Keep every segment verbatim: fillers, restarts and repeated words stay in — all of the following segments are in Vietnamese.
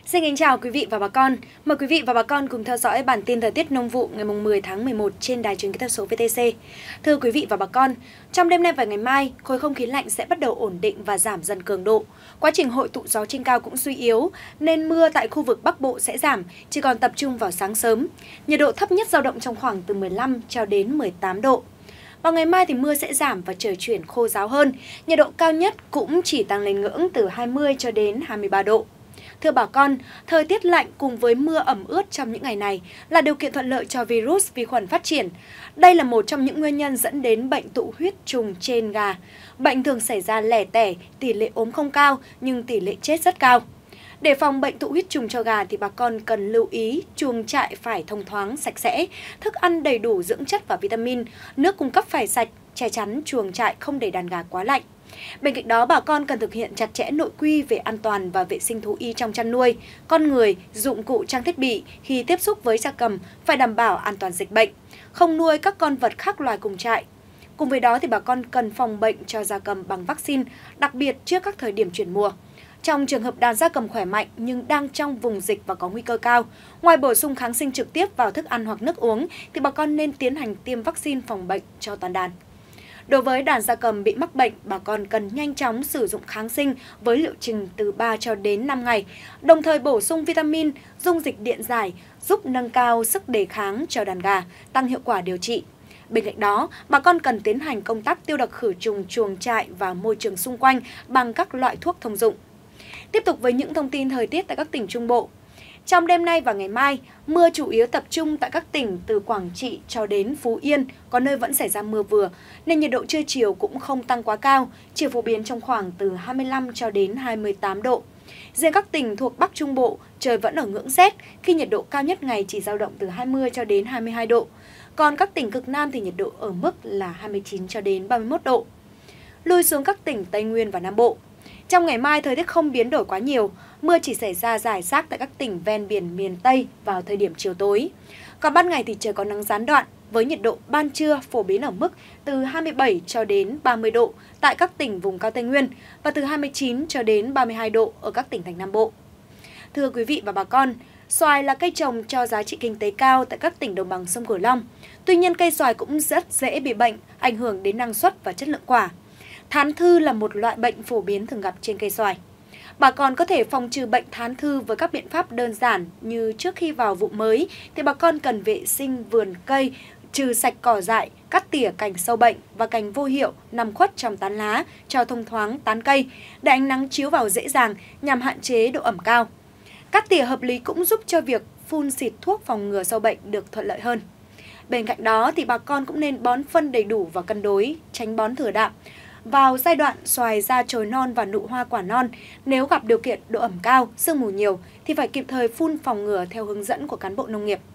Xin kính chào quý vị và bà con. Mời quý vị và bà con cùng theo dõi bản tin thời tiết nông vụ ngày mười tháng mười một trên đài truyền kỹ thuật số vê tê xê. Thưa quý vị và bà con, trong đêm nay và ngày mai, khối không khí lạnh sẽ bắt đầu ổn định và giảm dần cường độ. Quá trình hội tụ gió trên cao cũng suy yếu, nên mưa tại khu vực Bắc Bộ sẽ giảm, chỉ còn tập trung vào sáng sớm. Nhiệt độ thấp nhất dao động trong khoảng từ mười lăm cho đến mười tám độ. Vào ngày mai thì mưa sẽ giảm và trời chuyển khô ráo hơn. Nhiệt độ cao nhất cũng chỉ tăng lên ngưỡng từ hai mươi cho đến hai mươi ba độ. Thưa bà con, thời tiết lạnh cùng với mưa ẩm ướt trong những ngày này là điều kiện thuận lợi cho virus, vi khuẩn phát triển. Đây là một trong những nguyên nhân dẫn đến bệnh tụ huyết trùng trên gà. Bệnh thường xảy ra lẻ tẻ, tỷ lệ ốm không cao nhưng tỷ lệ chết rất cao. Để phòng bệnh tụ huyết trùng cho gà thì bà con cần lưu ý chuồng trại phải thông thoáng, sạch sẽ, thức ăn đầy đủ dưỡng chất và vitamin, nước cung cấp phải sạch, che chắn chuồng trại không để đàn gà quá lạnh. Bên cạnh đó, bà con cần thực hiện chặt chẽ nội quy về an toàn và vệ sinh thú y trong chăn nuôi, con người, dụng cụ trang thiết bị khi tiếp xúc với gia cầm phải đảm bảo an toàn dịch bệnh, không nuôi các con vật khác loài cùng trại. Cùng với đó thì bà con cần phòng bệnh cho gia cầm bằng vaccine, đặc biệt trước các thời điểm chuyển mùa. Trong trường hợp đàn gia cầm khỏe mạnh nhưng đang trong vùng dịch và có nguy cơ cao, ngoài bổ sung kháng sinh trực tiếp vào thức ăn hoặc nước uống thì bà con nên tiến hành tiêm vaccine phòng bệnh cho toàn đàn. Đối với đàn gia cầm bị mắc bệnh, bà con cần nhanh chóng sử dụng kháng sinh với liệu trình từ ba cho đến năm ngày, đồng thời bổ sung vitamin, dung dịch điện giải giúp nâng cao sức đề kháng cho đàn gà, tăng hiệu quả điều trị. Bên cạnh đó, bà con cần tiến hành công tác tiêu độc khử trùng chuồng trại và môi trường xung quanh bằng các loại thuốc thông dụng. Tiếp tục với những thông tin thời tiết tại các tỉnh Trung Bộ. Trong đêm nay và ngày mai, mưa chủ yếu tập trung tại các tỉnh từ Quảng Trị cho đến Phú Yên, có nơi vẫn xảy ra mưa vừa, nên nhiệt độ trưa chiều cũng không tăng quá cao, chỉ phổ biến trong khoảng từ hai mươi lăm cho đến hai mươi tám độ. Riêng các tỉnh thuộc Bắc Trung Bộ, trời vẫn ở ngưỡng rét, khi nhiệt độ cao nhất ngày chỉ dao động từ hai mươi cho đến hai mươi hai độ. Còn các tỉnh cực Nam thì nhiệt độ ở mức là hai mươi chín cho đến ba mươi mốt độ. Lui xuống các tỉnh Tây Nguyên và Nam Bộ. Trong ngày mai, thời tiết không biến đổi quá nhiều, mưa chỉ xảy ra rải rác tại các tỉnh ven biển miền Tây vào thời điểm chiều tối. Còn ban ngày thì trời có nắng gián đoạn, với nhiệt độ ban trưa phổ biến ở mức từ hai mươi bảy cho đến ba mươi độ tại các tỉnh vùng cao Tây Nguyên và từ hai mươi chín cho đến ba mươi hai độ ở các tỉnh thành Nam Bộ. Thưa quý vị và bà con, xoài là cây trồng cho giá trị kinh tế cao tại các tỉnh đồng bằng sông Cửu Long. Tuy nhiên, cây xoài cũng rất dễ bị bệnh, ảnh hưởng đến năng suất và chất lượng quả. Thán thư là một loại bệnh phổ biến thường gặp trên cây xoài. Bà con có thể phòng trừ bệnh thán thư với các biện pháp đơn giản như trước khi vào vụ mới thì bà con cần vệ sinh vườn cây, trừ sạch cỏ dại, cắt tỉa cành sâu bệnh và cành vô hiệu nằm khuất trong tán lá cho thông thoáng tán cây để ánh nắng chiếu vào dễ dàng nhằm hạn chế độ ẩm cao. Cắt tỉa hợp lý cũng giúp cho việc phun xịt thuốc phòng ngừa sâu bệnh được thuận lợi hơn. Bên cạnh đó thì bà con cũng nên bón phân đầy đủ và cân đối, tránh bón thừa đạm. Vào giai đoạn xoài ra chồi non và nụ hoa quả non, nếu gặp điều kiện độ ẩm cao, sương mù nhiều thì phải kịp thời phun phòng ngừa theo hướng dẫn của cán bộ nông nghiệp.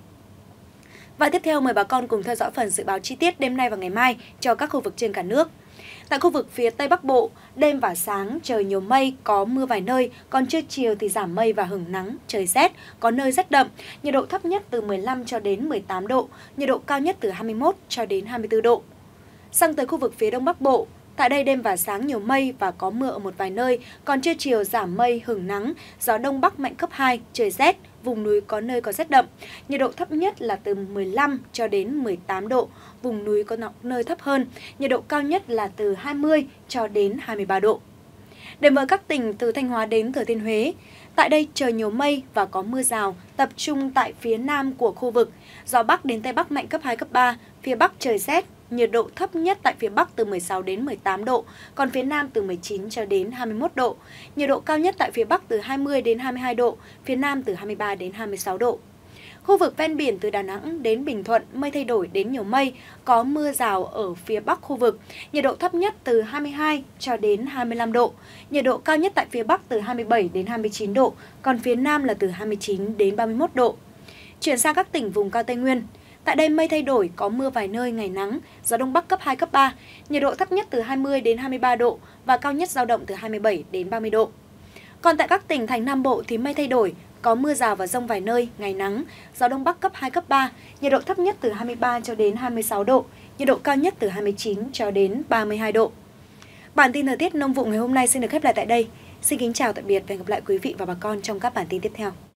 Và tiếp theo mời bà con cùng theo dõi phần dự báo chi tiết đêm nay và ngày mai cho các khu vực trên cả nước. Tại khu vực phía Tây Bắc Bộ, đêm và sáng trời nhiều mây, có mưa vài nơi, còn trưa chiều thì giảm mây và hửng nắng, trời rét, có nơi rét đậm, nhiệt độ thấp nhất từ mười lăm cho đến mười tám độ, nhiệt độ cao nhất từ hai mươi mốt cho đến hai mươi tư độ. Sang tới khu vực phía Đông Bắc Bộ, tại đây đêm và sáng nhiều mây và có mưa ở một vài nơi, còn trưa chiều giảm mây, hửng nắng, gió Đông Bắc mạnh cấp hai, trời rét, vùng núi có nơi có rét đậm. Nhiệt độ thấp nhất là từ mười lăm cho đến mười tám độ, vùng núi có nơi thấp hơn, nhiệt độ cao nhất là từ hai mươi cho đến hai mươi ba độ. Đến với các tỉnh từ Thanh Hóa đến Thừa Thiên Huế, tại đây trời nhiều mây và có mưa rào, tập trung tại phía nam của khu vực, gió Bắc đến Tây Bắc mạnh cấp hai, cấp ba, phía Bắc trời rét. Nhiệt độ thấp nhất tại phía Bắc từ mười sáu đến mười tám độ, còn phía Nam từ mười chín cho đến hai mươi mốt độ. Nhiệt độ cao nhất tại phía Bắc từ hai mươi đến hai mươi hai độ, phía Nam từ hai mươi ba đến hai mươi sáu độ. Khu vực ven biển từ Đà Nẵng đến Bình Thuận, mây thay đổi đến nhiều mây, có mưa rào ở phía Bắc khu vực. Nhiệt độ thấp nhất từ hai mươi hai cho đến hai mươi lăm độ. Nhiệt độ cao nhất tại phía Bắc từ hai mươi bảy đến hai mươi chín độ, còn phía Nam là từ hai mươi chín đến ba mươi mốt độ. Chuyển sang các tỉnh vùng cao Tây Nguyên. Tại đây mây thay đổi, có mưa vài nơi, ngày nắng, gió Đông Bắc cấp hai, cấp ba, nhiệt độ thấp nhất từ hai mươi đến hai mươi ba độ và cao nhất dao động từ hai mươi bảy đến ba mươi độ. Còn tại các tỉnh thành Nam Bộ thì mây thay đổi, có mưa rào và dông vài nơi, ngày nắng, gió Đông Bắc cấp hai, cấp ba, nhiệt độ thấp nhất từ hai mươi ba cho đến hai mươi sáu độ, nhiệt độ cao nhất từ hai mươi chín cho đến ba mươi hai độ. Bản tin thời tiết nông vụ ngày hôm nay xin được khép lại tại đây. Xin kính chào tạm biệt và hẹn gặp lại quý vị và bà con trong các bản tin tiếp theo.